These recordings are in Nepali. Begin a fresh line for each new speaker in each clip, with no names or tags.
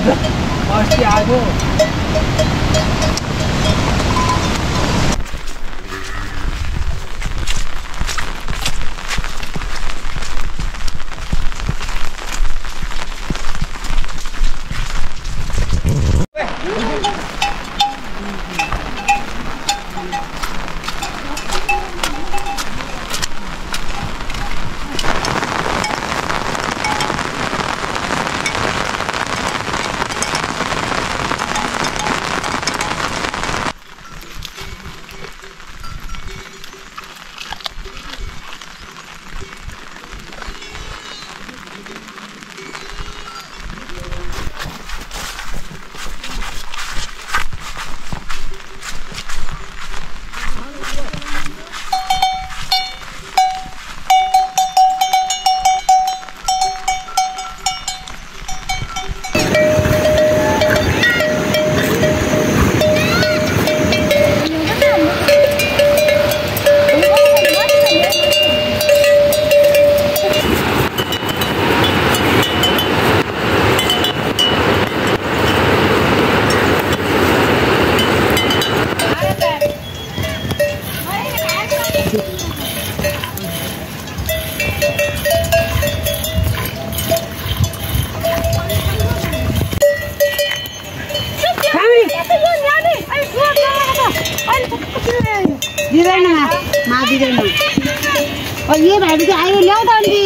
अस्ति आएको ये भाइ आयो ल्याउ त अनि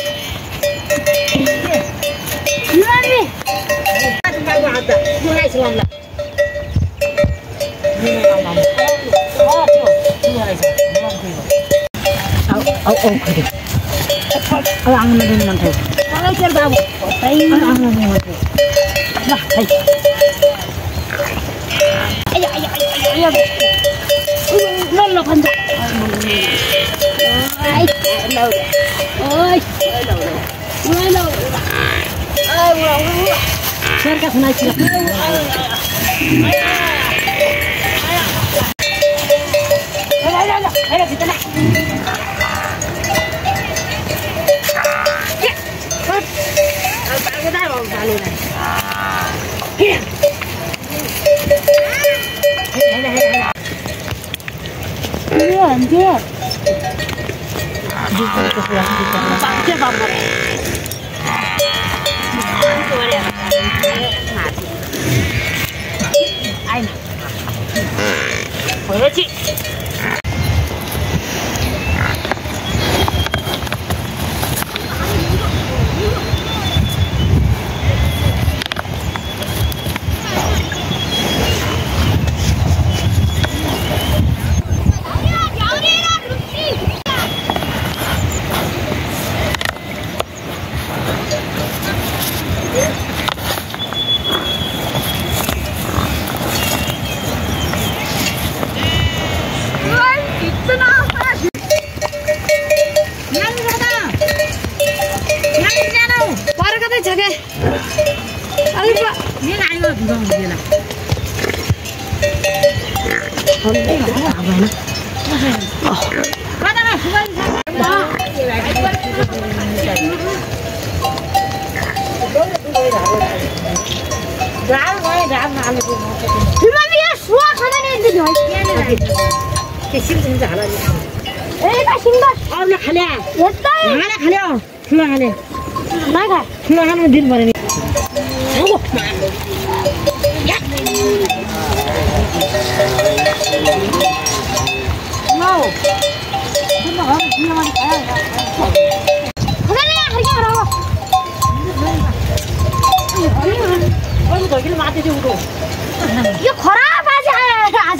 यो खराब आज आज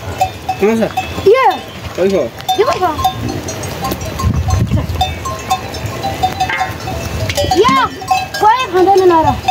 यो कोही खाँदैन न र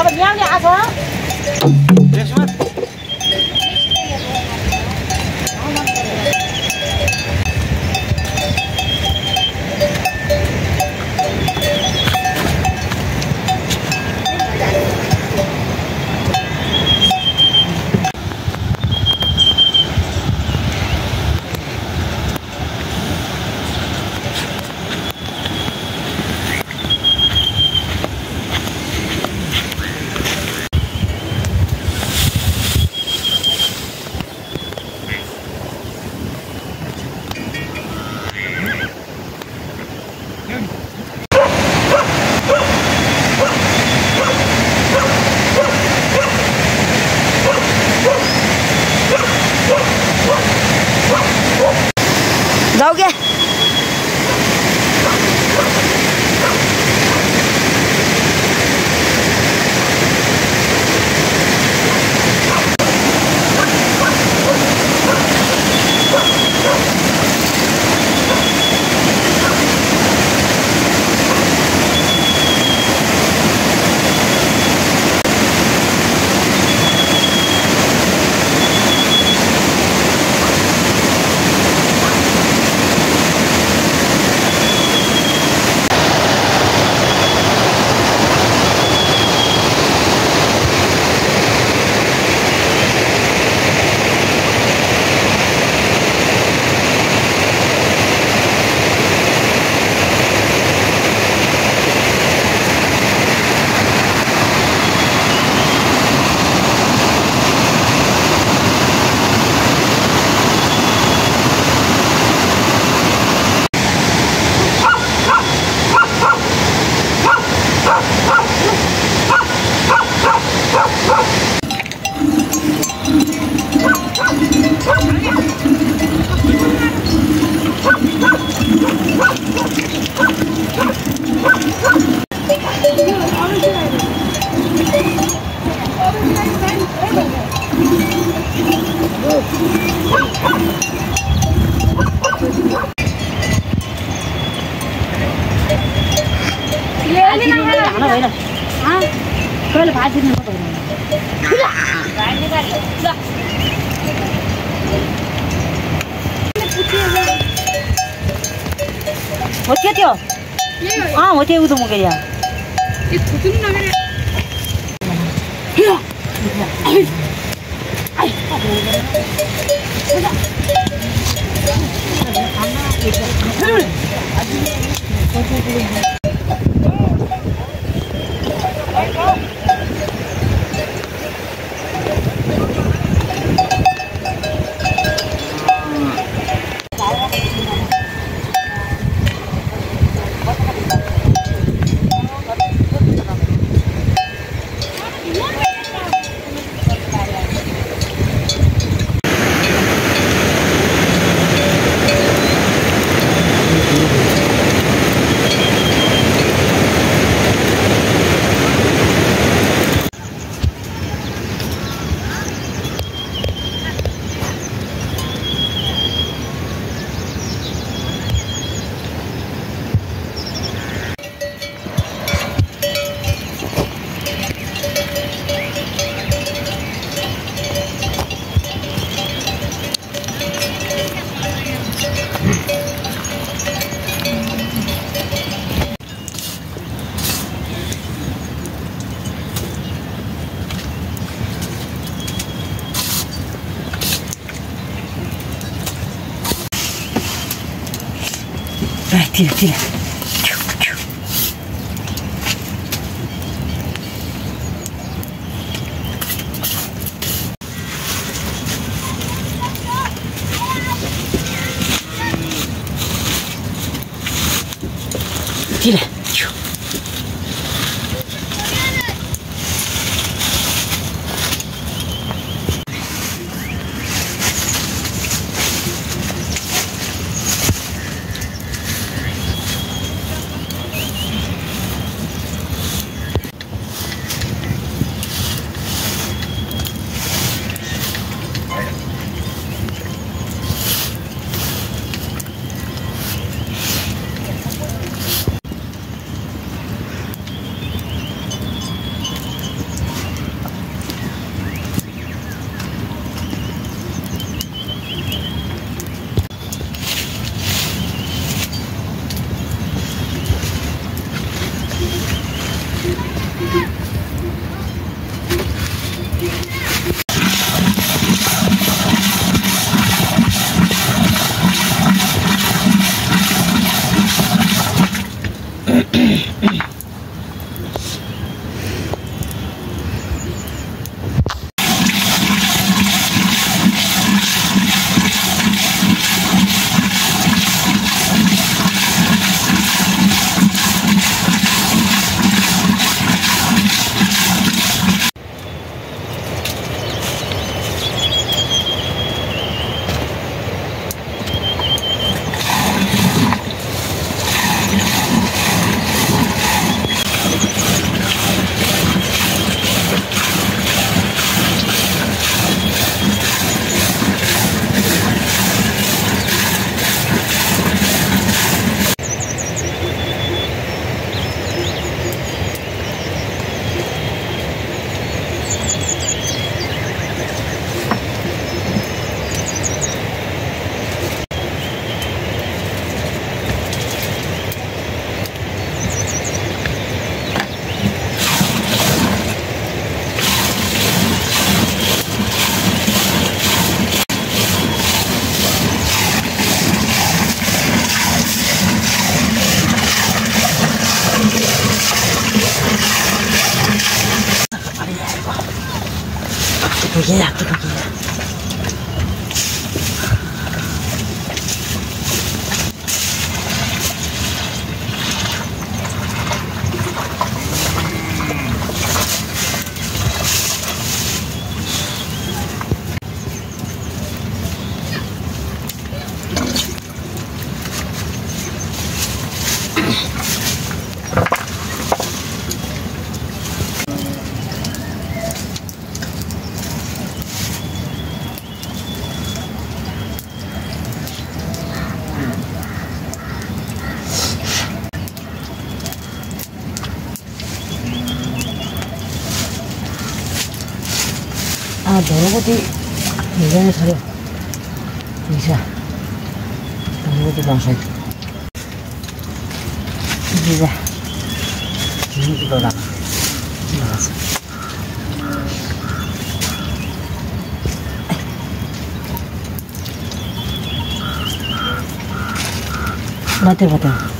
अब ल्याउने आछ जाऊ क्या कहिले भात दिनु पर्दैन हो के त्यो हो त्यो उदो Mukerian Tira, tira. Tira. Aquí. 아, 여러 가지 굉장히 사려. 이사. 여러 가지 마셔. 이제, 이기로 나갔어. 맞다.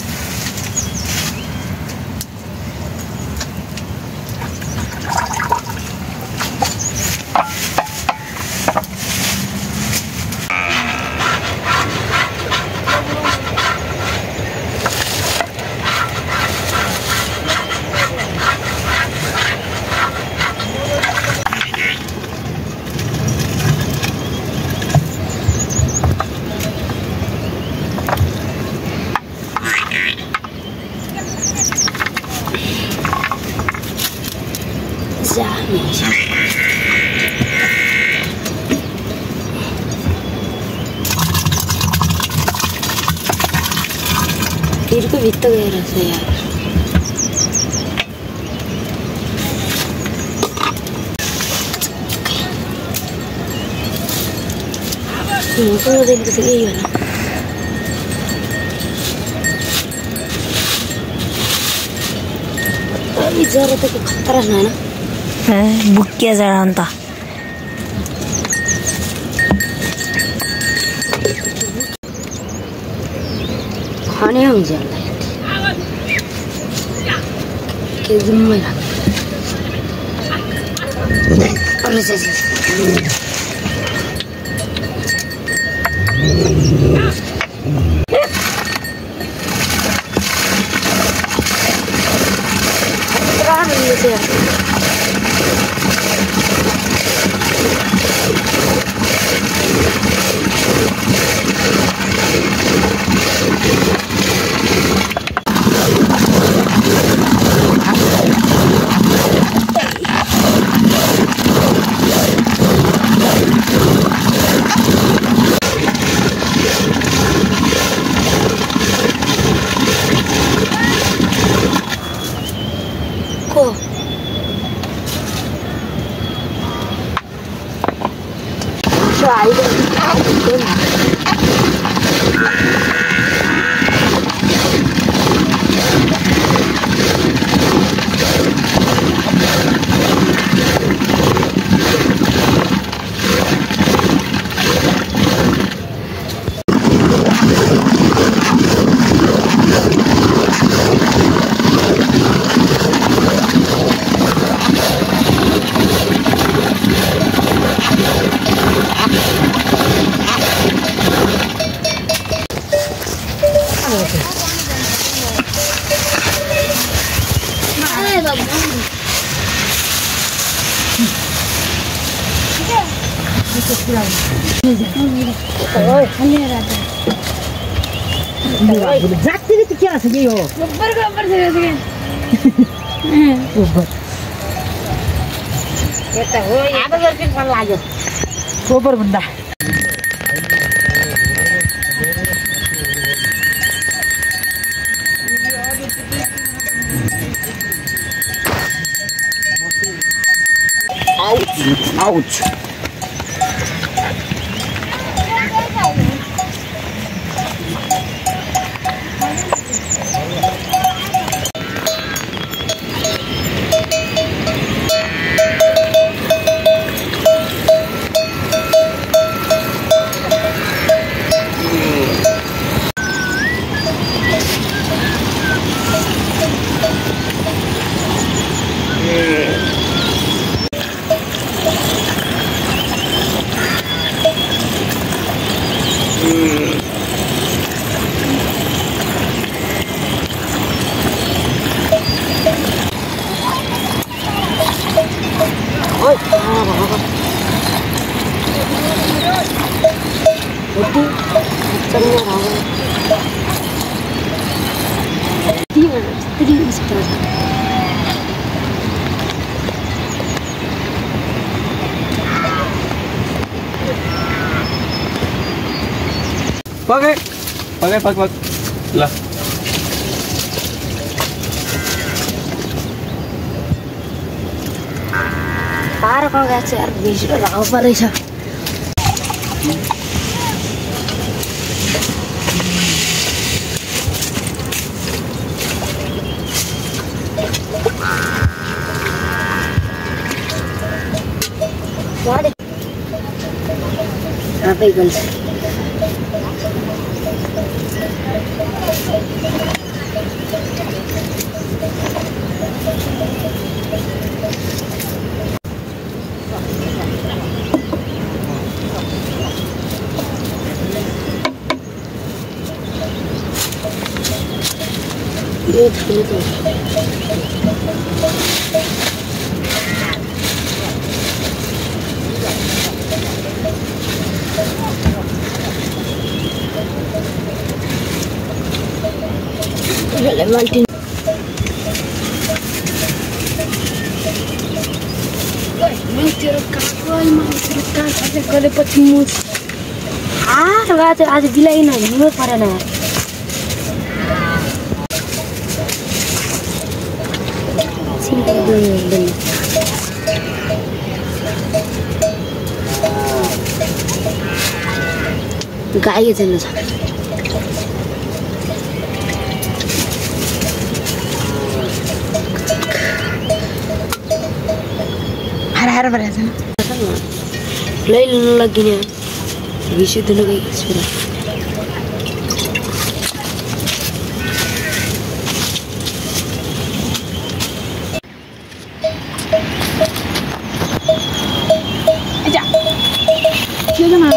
Diriku gitu ya rasanya. Kalau udah gitu iya lah. Ini jara tuh keras mana? Buknya jara entah. खाने हम जाता है कि जिम्मेदार अरे
जातिले त के छ के हो
गोबर गोबर छ
गोबर
यता हो अब गर्दै मन लाग्यो
गोबर भन्दा
Ouch! Pakai. Lah.
Parah kalau nggak share bisa nggak apa Risa. Waduh. Apa itu? Itu. Levantin. Ada kali patimus. Ada bilain aja, nggak parah nih. गाय जन हर बरे जन ले लगिने विषय दिन गई सुरा आजा क्यों ना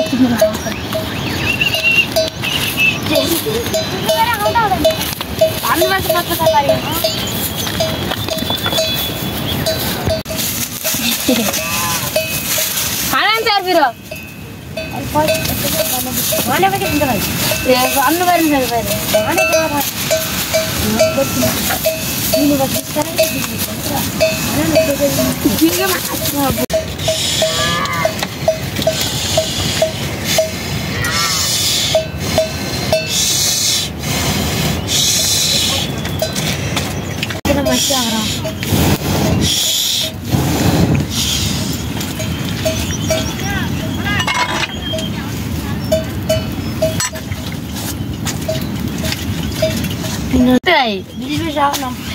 对，你为啥能拍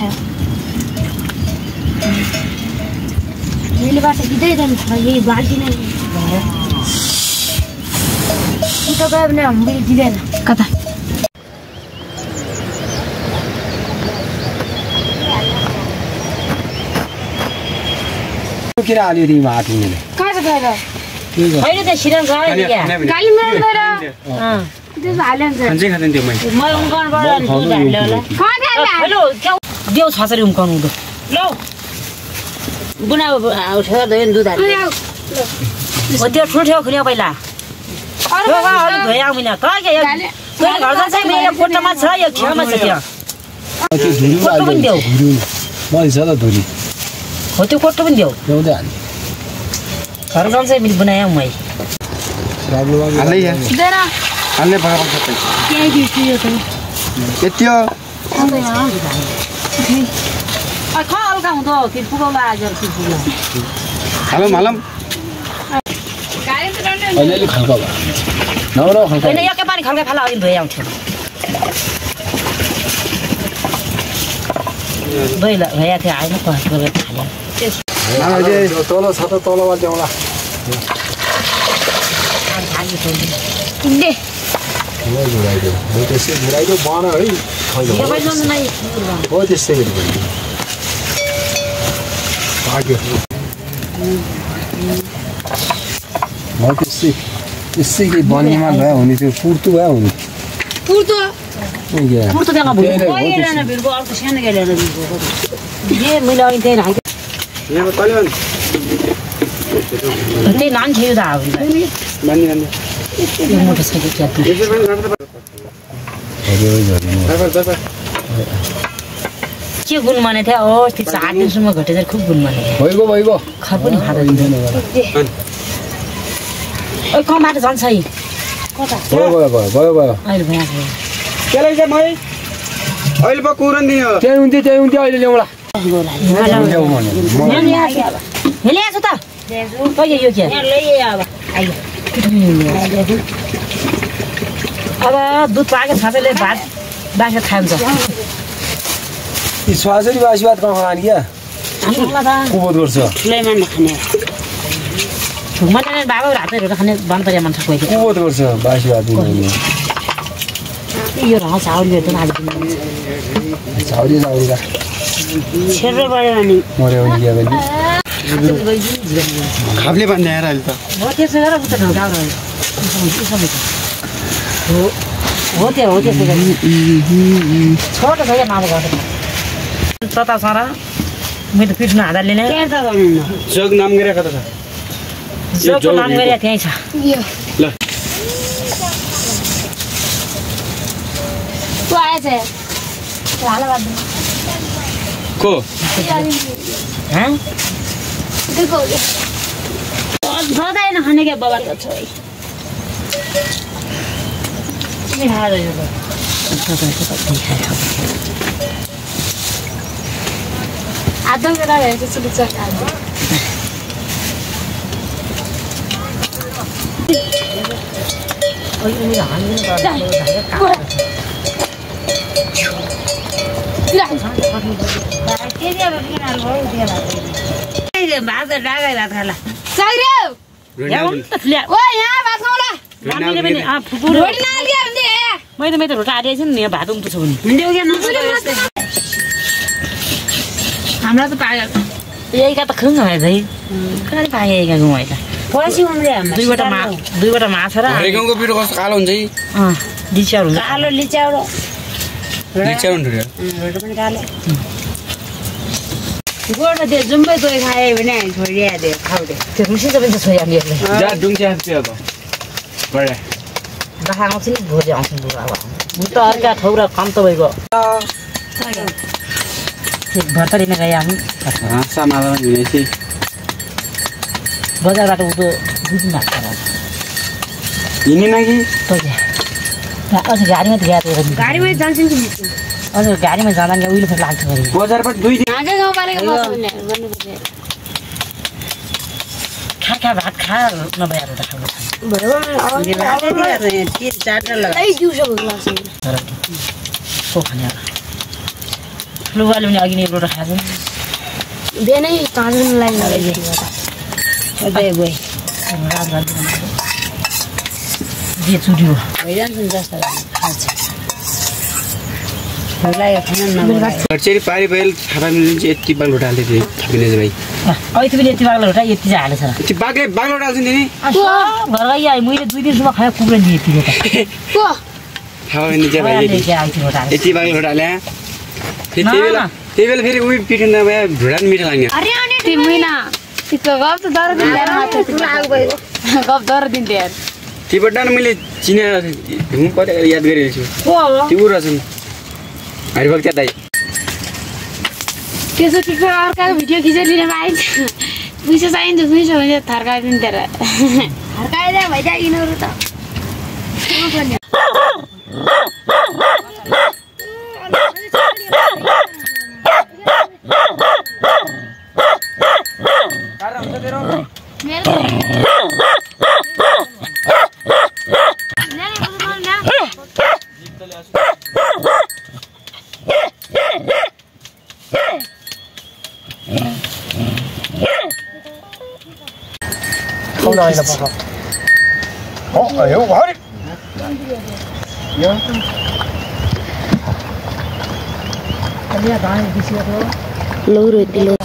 ？Ini bahasa kita itu lagi balik ni. Kita kau ni ambil dia na. Kata.
Kira alih di mana tu ni?
Kata kata.
अहिले त सिरन गयो नि यहाँ
गाली मेरा मेरा त्यो हालेन छ
खान्छै खाँदैन त्यो मैले
म उम्कनबाट दुध हाल्यो होला खाँदैन
हेलो देऊ छासरी उम्काउनु दो ल गुना उठेर दयो दुध हाल्यो हो त्यो ठुल्ठो खुल्यो पहिला भयो आउँदिन कहाँ के घर जान्छ मेरो कोठामा छ यो छेउमा छ त्यो कोठो पनि देऊ
मैले छ त धुरी
हो त्यो कोठो पनि देऊ
ल्याउँदै हाल्ने
घर जान्छ मैले बनाएँ मैले
हाल्दै हाल्ने फटाफट सबै यति हो
खा हल्का हुँदो कि पुगाउला आज
हालौँ अलिअलि खल्का भयो नौरो खल्का
होइन एकै पानी खल्का फाला अघि धोइ आउँथ्यो भइला भइया थियो आएन
तल छ त तलबाट ल्याउँला त्यसै घुराइदियो बन है हो त्यस्तै त्यसै केही बनिमा भयो हुने त्यो पुर्तु भयो हुने
त्यही नान थियो त मोटरसाइकल के गुण माने थियो हो ठिक छ 8 दिनसम्म घटेर खुब गुण माने
भइगयो
खा पनि खाँदैन ओइ कमबाट जान्छ है
भयो
अहिले भइहाल्यो
केलाई चाहिँ मै अहिले पो कुरन दियो त्यही हुन्थ्यो अहिले ल्याउँला
ल्याएको छु त कहिले यो के अब दुध पाके साथैले भात बाँसेर खान्छ
छोरी बासी भात कहाँ खाने क्या कुबोध गर्छ
ठुकमा बाबा रातैहरू खाने बन्द परे मान्छे कोही
कुबोध गर्छ बासी भात
यो रह चाउरीहरू त आज
चाउरी
छेर्रो बढ्यो भने
मर्यो खाप्ले भन्ने आएर अहिले त
हो त्यसो गरेर उता ढाउ रह्यो हो त्यसो गरी छोटो छ क्या मामा गर्छ तता सारा मैले त पिट्नु हातले नै
जग नाम गरेर कता छ
जगको नाम गरेर त्यहीँ छ
ल को
खाने क्या बाबा त छोइ आदम बेला हेर्छ सुन्छ भात डागाई भात खाला मैले त रोटा हालेको छु नि यहाँ भात उम्तो छ भने
हामीलाई त पायो यही त खुङ है भाइ कहाँ पाएँ यही गाउँ है त दुईवटा माछा र
गाउँको पिरो कस्तो कालो हुन्छ है
लिच्याउ हुन्छ
कालो लिच्याउ गोडमा त्यो जुम्बै दोही खायो भने छोडिहाल्यो खाउँदै
त्यो रुसी त पनि त छोरी हामीहरूले बाखा आउँछ नि भोलि आउँछ बुढा अब म त अर्का ठाउँ र काम त भइगयो भर्तरीमा गए हामी बजारबाट उतो 2 दिन लाग्छ
हिँड्ने कि
अझ गाडीमा त गएको
गाडीमै जान्छ नि
अझ गाडीमा जाँदा नि उहिले फेरि लाग्छ गरी
बजारबाट 2 दिन
खा भात खा नभएर त खानु लुगाले पनि अघि नै रोटा खान्छ
बिहानै काँच्नु लाग्यो
जे चुट्यो
भइरहन्छ नि जस्तो खान्छ
घरचेरी पारी भएल थापा मिल्छ यति बाग्लो हाल्दै थियो थापिने भाइ
अहिले पनि यति बाग्लो रोटा यति चाहिँ हालेछ
यति बाग्लो हाल्छ नि
घर गइ मैले 2 दिनसम्म खायो कुब्रेन दिए यति रोटा
थाहा नि चाहिँ भाइ यति बाग्लो हाले त्यही बेला फेरि उही पिठो नभए ढुँडा मिठो लाग्ने
अरे अनि तिमीना त्यो गफ त दर दिन मात्र
गफ दर दिन्थे यार
तीबाट न मैले चिने हुँ कतै याद गरिरहेछु
को हो
त्यो रहेछन् हरिभक्त दाइ
त्यसो कि अर्काको भिडियो खिचेर लिन पाइन्छ पैसा चाहिन्छ पैसा भने थर्काइदिन्थे र
हर्काइदिए भइदियो यिनीहरू त Loro itu lo.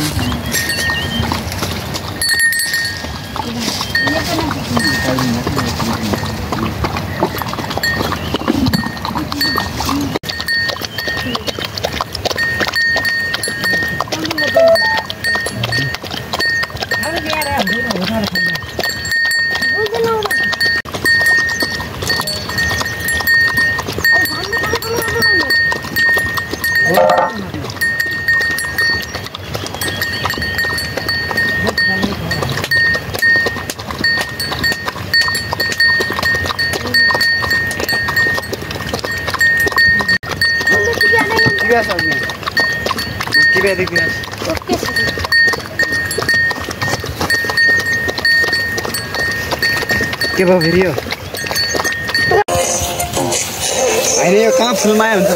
के भयो फेरि यो हैन यो कहाँ फुलमाया हुन्छ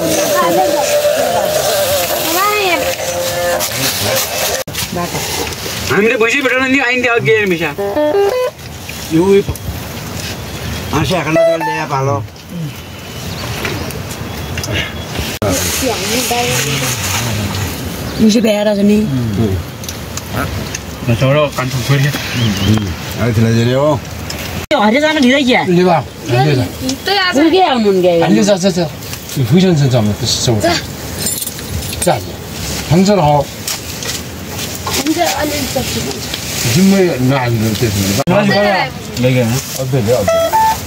हामीले भैँसी भेटाउन नि आइन्थ्यो अघि मिसा यो हाँसिया खाना ल्याए पालो
मुझे प्यारा छ नि
छोरो कान्छो छोरी अहिले थिला जेले हो
हरे जान ढिलै क्या
लेवा
के आउनु नि गए
अहिले जा जा你回身成长的是什么？站着，横着好。横着按着走。因为那这什么？那个，对了对。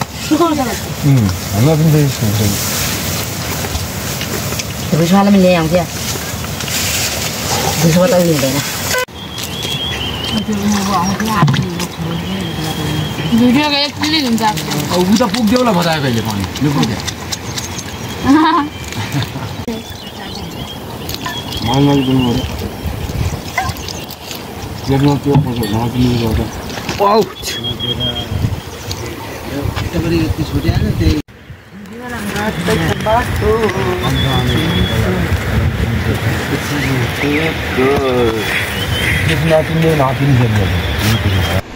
那边的是不是？
这不是他们领养去？不是我到领的呢。
भिडियो का क्लिक हुन्छ
उता पुग्देऊ ल बताए कहिले पानी लु पुग्यो मालमाल दिनु पर्यो जेब्न त्यो पछि नदिनु गर्दा
वाउ
तपाईले यति छोटे आयो त्यही It's not in the